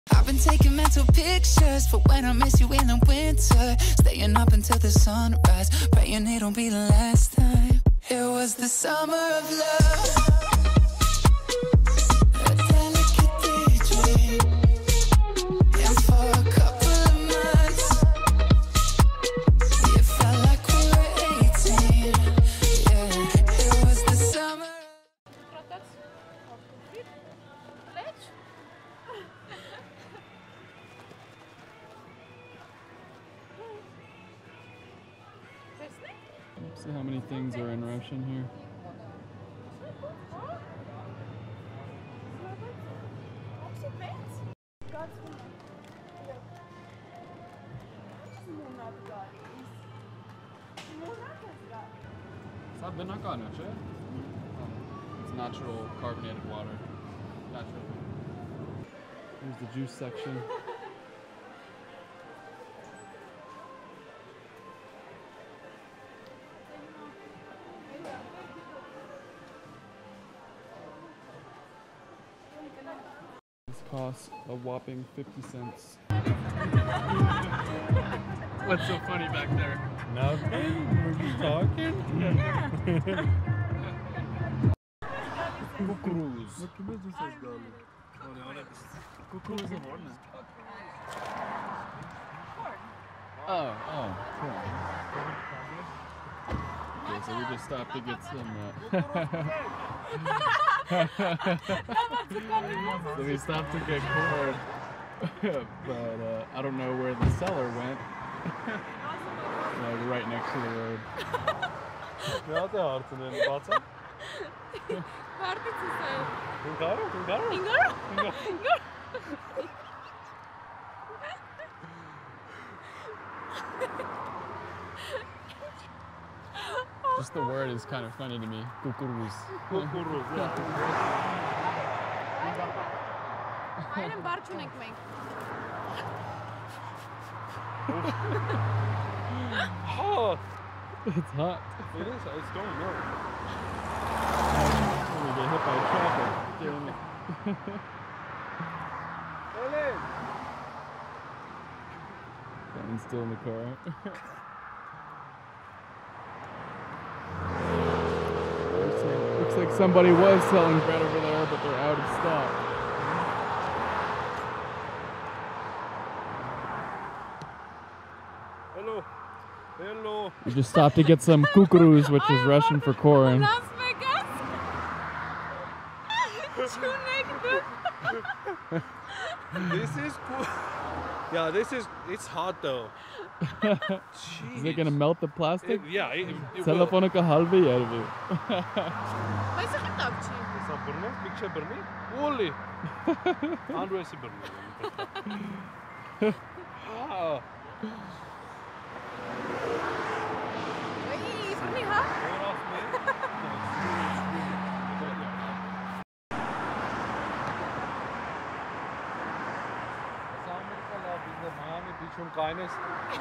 I've been taking mental pictures for when I miss you in the winter. Staying up until the sunrise, praying it'll be the last time. It was the summer of love. A delicate daydream. And for a couple of months, it felt like we were 18. Yeah, it was the summer. See how many things are in Russian here. It's natural carbonated water. Natural. Here's the juice section. Costs a whopping 50 cents. What's so funny back there? Nothing. We're just talking. Kukuruz. Oh, cool. Okay, so we just stopped to get some so we stopped to get corn, but I don't know where the cellar went. Like right next to the road. Just the word is kind of funny to me. Kukuruz. Kukuruz, yeah. Aynen barçun ekmek. Hot. It's hot. It is. It's going up. I'm gonna get hit by traffic. Damn it. Someone's still in the car. Looks like somebody was selling bread over there, but they're out of stock. Hello. Hello. We just stopped to get some kukuruz, which is Russian for corn. Las Vegas. This is cool. Yeah, it's hot though. Is it gonna melt the plastic? Yeah, it will. Telefonica halvi yervi. Բայց խտավչի։ Սա բռնես, մի քիչ բռնի։ Ուլի։ Անդրոյսի բռնի։ Հա։ Ոյ, բռնի հա։ Miami Beach կայնես։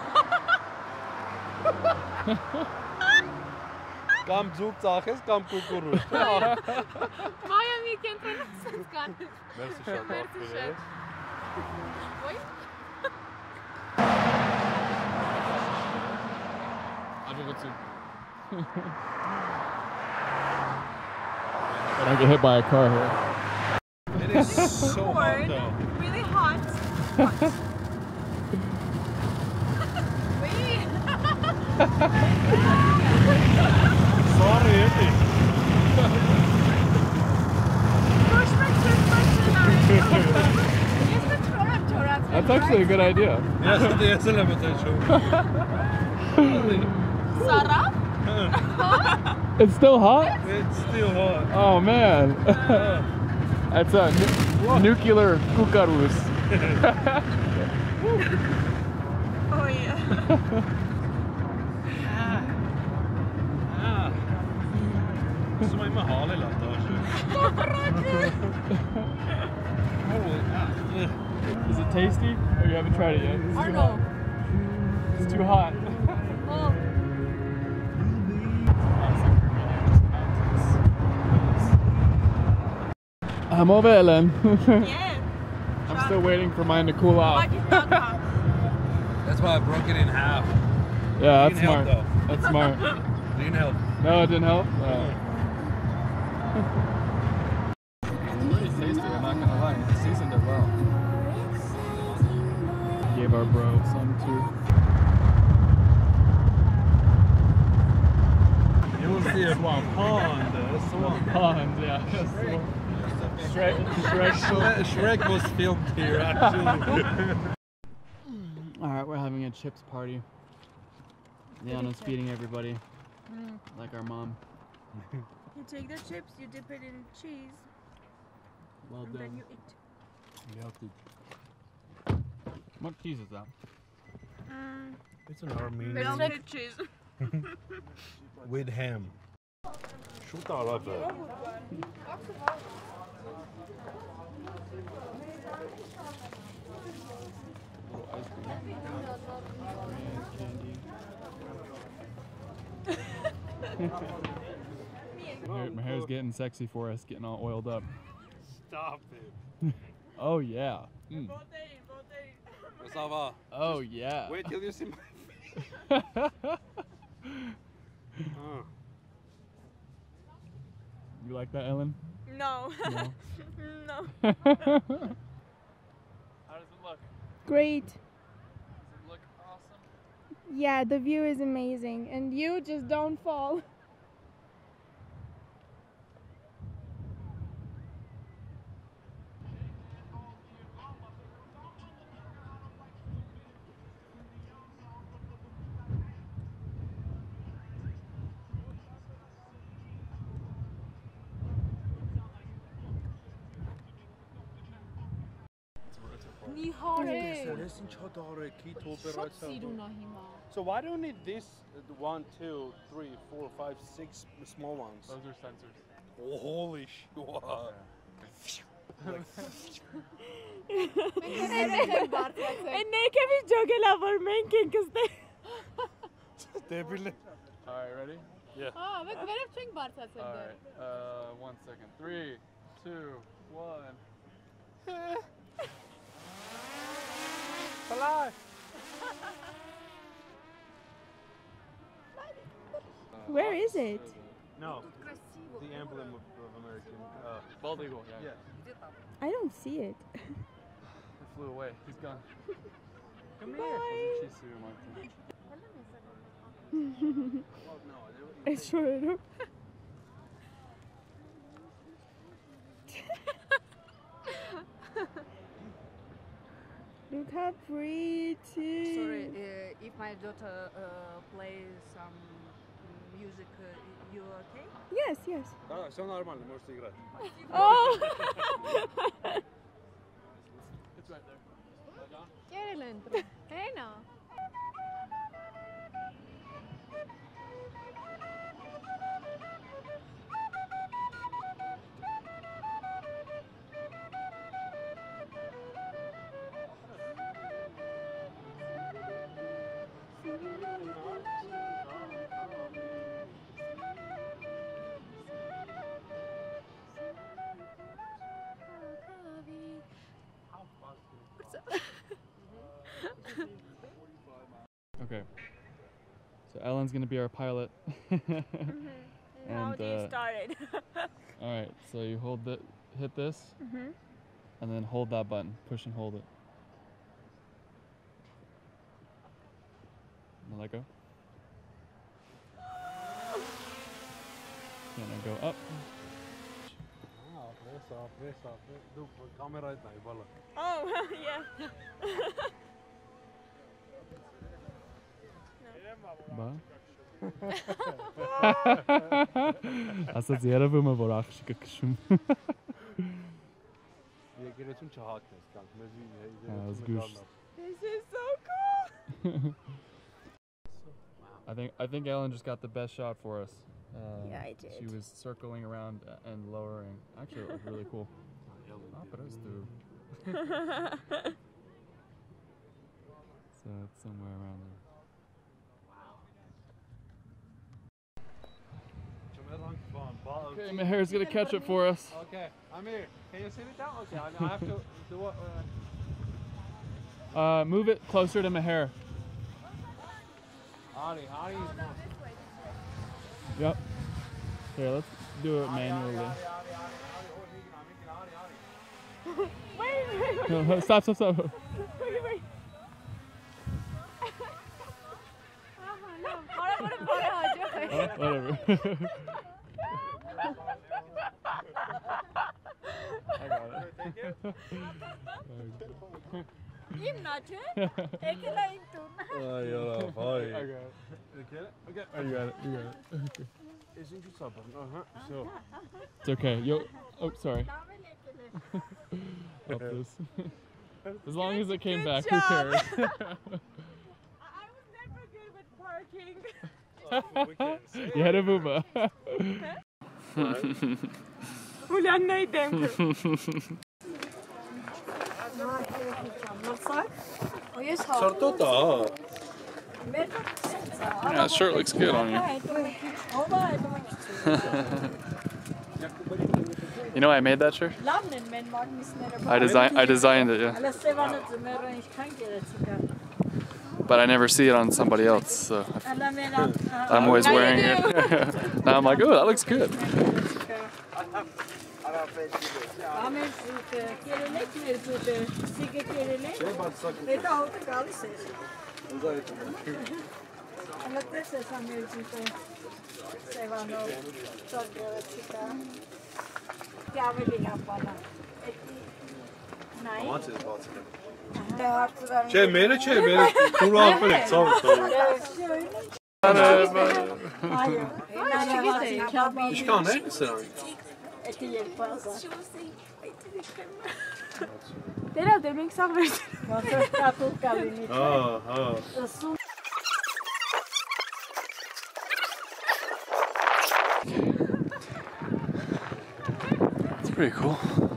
Կամ ձուկ ծախես, կամ կուկուրուզ։ Miami կենտրոնից sense կանես։ Մերսի շատ բարդ է։ Ոյ։ I don't get hit by a car here. It is so hot though. Really hot. Sorry, Eddie. That's actually a good idea. Yes, Sarah? It's still hot? It's still hot. Oh man. That's a nuclear kukaruz. Oh yeah. Som är med hal i landet. Is it tasty? Or you haven't tried it yet? I know. It's too hot. Oh. I'm over Ellen. Yeah. I'm Still waiting for mine to cool off. That's why I broke it in half. Yeah, that's Didn't help, smart. though. That's smart. Didn't help. No, it didn't help? It's pretty tasty, I'm not gonna lie. It seasoned it well. Gave our bro some too. You will see a pond. A swamp. Pond, yeah. Shrek was filmed here, actually. Alright, we're having a chips party. Leanna's feeding everybody, like our mom. You take the chips, you dip it in cheese, Well and done. then you eat. What cheese is that? It's an Armenian Velvet cheese. with ham. Şu tarafı. My hair's getting sexy for us, getting all oiled up. Stop it. Oh yeah. Ça va. Oh yeah. Wait till you see my face. You like that, Ellen? No. No. No. How does it look? Great. Does it look awesome? Yeah, the view is amazing. And you just don't fall. So why do you need this 1, 2, 3, 4, 5, 6 small ones? Those are sensors. Oh, holy shit. Wow. Ne kemi jogela var menken kızdı. Definitely. Alright, ready? Yeah. Alright, 1 second. 3, 2, 1. Alive. Where is it? No. The emblem of American. Bald eagle, yeah. I don't see it. It flew away. He's gone. Come She's I sure do. Look how pretty. Sorry, if my daughter plays some music, you okay? Yes, yes. Да, все нормально, можете играть. Oh! It's right there. Hey now. Okay. So Ellen's gonna be our pilot. How do you start it? Alright, so you hold the hit this and then hold that button. Push and hold it. And let go. Can I go up? Press off. Do camera right now, Oh, yeah. Բա։ Ասաց երևում է որ աղջիկը քշում։ Եկերեցուն չհատես, կանք մեզի զգուշ։ This is so cool. I think Ellen just got the best shot for us. Yeah, I did. She was circling around and lowering. Actually, it was really cool. So it's somewhere around there. Okay, Meher's gonna catch it for us. Okay, I'm here. Can you sit it down? Okay, I have to do what? Move it closer to Meher. Yep. Here, let's do it manually. Wait. No, stop. Wait. Whatever. I got it. Im natin. Ekelaim tun. Ay Allah, vay. I got it. Okay. You got it. Okay. Isn't you sabır? So. It's okay. Oh, sorry. Help this. As long as it came back, who cares? I was never good with parking. You had a booba. Ulan neyden? Sartota. Yeah, that shirt looks good on you. You know I made that shirt? I designed it, yeah. But I never see it on somebody else, so I'm always wearing it. Now I'm like, oh, that looks good. Çemere. Kur'an böyle. Tamam. Ich kan ikke se den. Teraz demek sabır. It's pretty cool.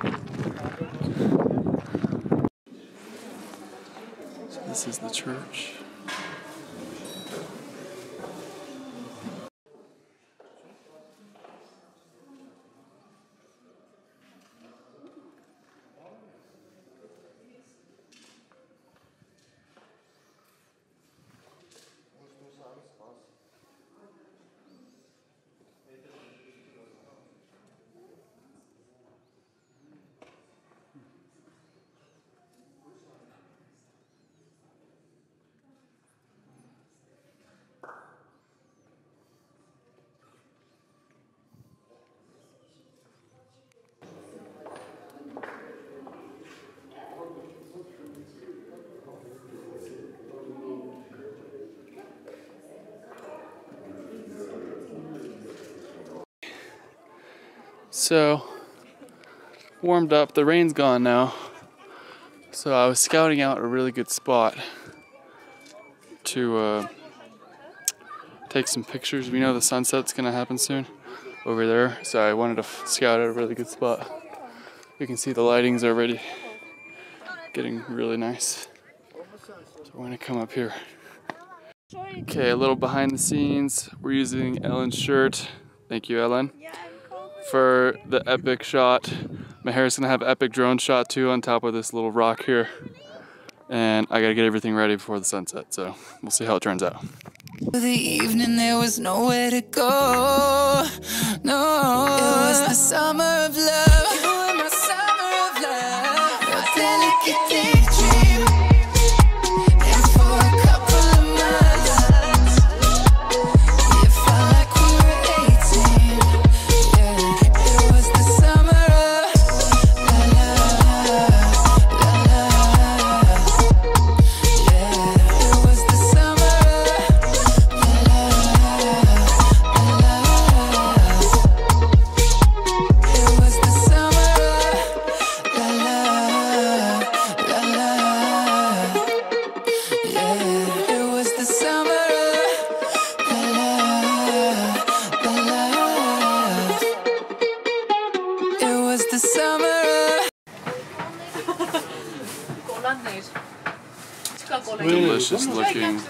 So this is the church. So, warmed up, the rain's gone now. So I was scouting out a really good spot to take some pictures. We know the sunset's gonna happen soon over there. So I wanted to scout out a really good spot. You can see the lighting's already getting really nice. So we're gonna come up here. Okay, a little behind the scenes. We're using Ellen's shirt. Thank you, Ellen. For the epic shot. Meher's gonna have an epic drone shot too on top of this little rock here. And I gotta get everything ready before the sunset, so we'll see how it turns out. The evening there was nowhere to go. No, it was the summer of love. You were my summer of love. A delicate daydream. And for a couple of months, it felt like we were 18. Yeah, it was the summer of la la la la. Yeah, it was the summer of la la la la. It was the summer of la la la la. Yeah, it was the summer of la la la la. It was the summer of Delicious looking.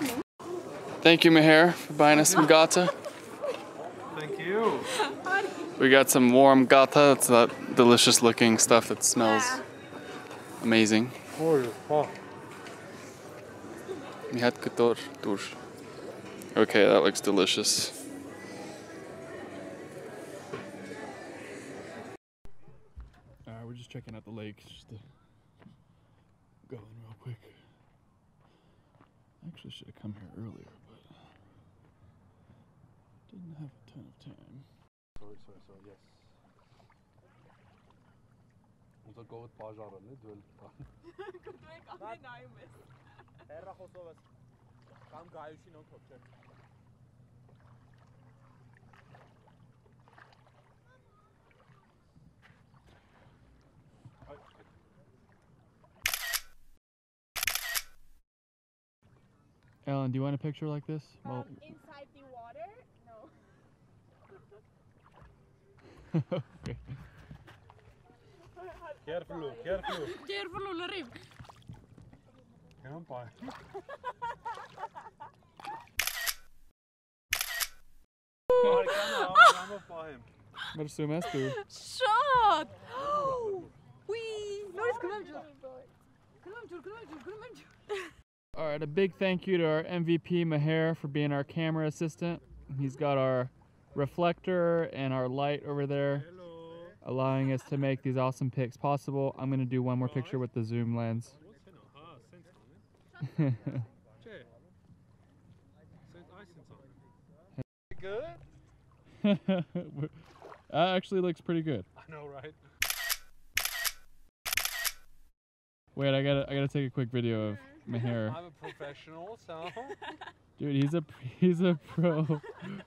Thank you, Meher, for buying us some gata. Thank you. We got some warm gata. It's that delicious looking stuff that smells amazing. Okay, that looks delicious. Alright, we're just checking out the lake. Just to go in real quick. Actually should have come here earlier, but didn't have a ton of time. Sorry, yes. Unser Gold Pajara, ne? Duel. Herra Kosovas. Kam gayushi non kopçak. Ellen, do you want a picture like this? Well, Inside the water? No. okay. Careful. Careful, Ulrich. Come by. Mersi Mestu. Shot! Wee! Alright, a big thank you to our MVP Maher for being our camera assistant. He's got our reflector and our light over there, allowing us to make these awesome pics possible. I'm going to do one more picture with the zoom lens. Good? That actually looks pretty good. I know, right? Wait, I gotta take a quick video of Maher. I'm a professional, so. Dude, he's a pro.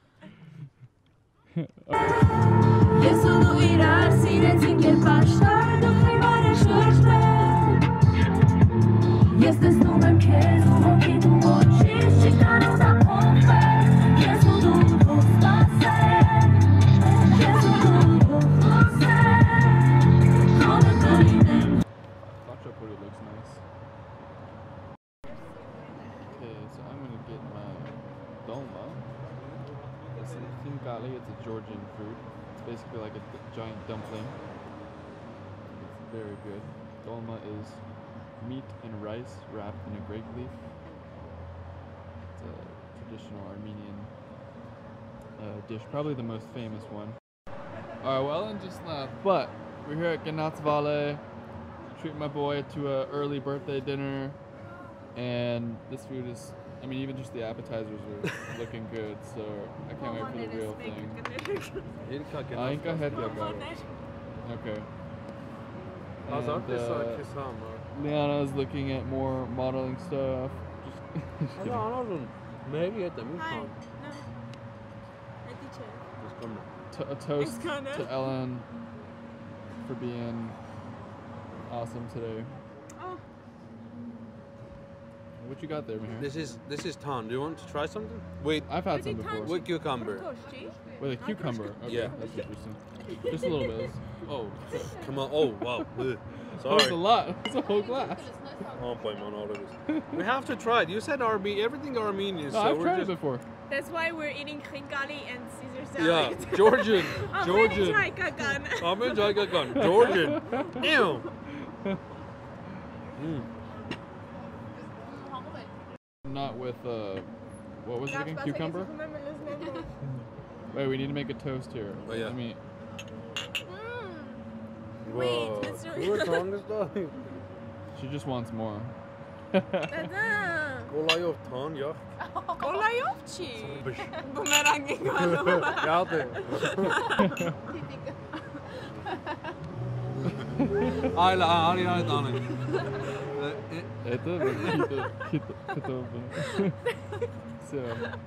Looks nice. Okay, so I'm gonna get my dolma. It's a Georgian food. It's basically like a giant dumpling. It's very good. Dolma is meat and rice wrapped in a grape leaf. It's a traditional Armenian dish, probably the most famous one. Alright, well, Ellen just left, but we're here at Ganatsvale. Treat my boy to a early birthday dinner, and this food is, I mean, even just the appetizers are looking good, so I can't wait for the real thing. Okay. And, Liana's looking at more modeling stuff. Just a toast to Ellen for being awesome today. Oh. What you got there, Maher? This is tan. Do you want to try something? Wait, I've had some before. with cucumber. With a cucumber. Okay, Yeah. that's interesting. Just a little bit. Oh, Come on. Oh, wow. that Sorry. was a lot. It's a whole glass. We have to try it. You said everything Armenian. No, so I've we're tried it just... before. That's why we're eating khinkali and Caesar Yeah, salad. Georgian. Georgian. Georgian. Ew. Not with, what was it again? Cucumber? Wait, we need to make a toast here. Oh, yeah. Let me... Whoa. She just wants more. Kolay of tan, yeah. Kolay yok çi. Bumerang ikaw. Ayla tane. Это kitap. So.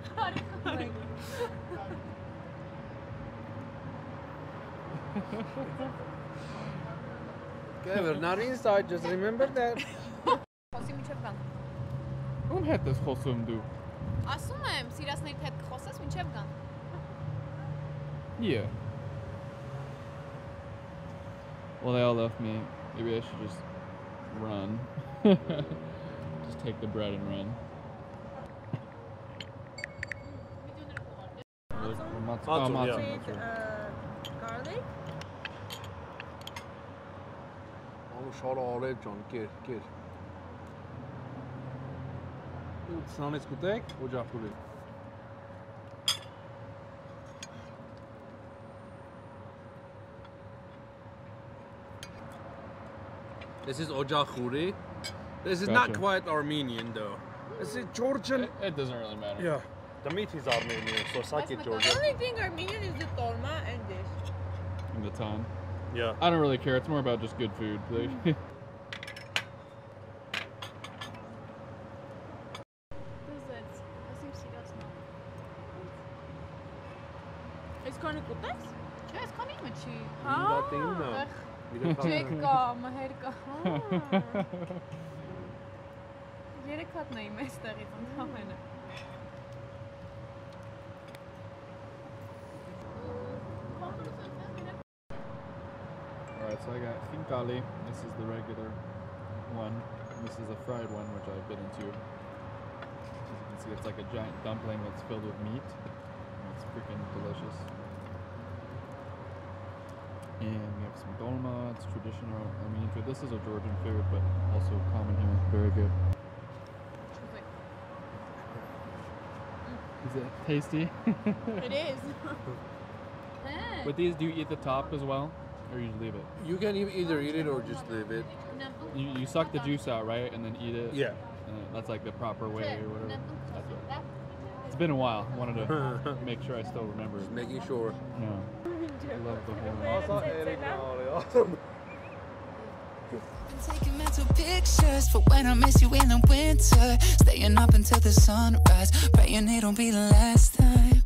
Okay, we're not inside. Just remember that. Ում հետ ես խոսում դու? Ասում եմ, սիրասների հետ խոսես մինչև գան։ Yeah. Well, they all left me. Maybe I should just run. Just take the bread and run. Matzo with garlic Onu şara արել ջան, կեր։ Սրանից կուտեք, օջախուրի։ This is ojakhuri. This is not quite Armenian though. This is Georgian. It doesn't really matter. Yeah. The meat is Armenian, so sake The Georgian. only thing Armenian is the torma and this. And the ton. Yeah. I don't really care. It's more about just good food. It's kind of good. Չէ, ես քանի մչի։ Չեկա, մհերկա։ Երեք հատն էի մեստեղից ընդամենը։ Alright, so I got khinkali. This is the regular one. And this is a fried one, which I bit into. As you can see, it's like a giant dumpling that's filled with meat. And it's freaking delicious. And we have some dolma. It's traditional Armenian food. This is a Georgian food, but also common here. Very good. Is it tasty? It is. With these, do you eat the top as well? Or you just leave it? You can either eat it or just leave it. You suck the juice out, right? And then eat it? Yeah. And that's like the proper way or whatever. That's it. It's been a while. I wanted to make sure I still remember. Just making sure. Yeah. I love the whole Taking mental pictures for when I miss you in the winter. Staying up until the sunrise, praying it'll be the last time.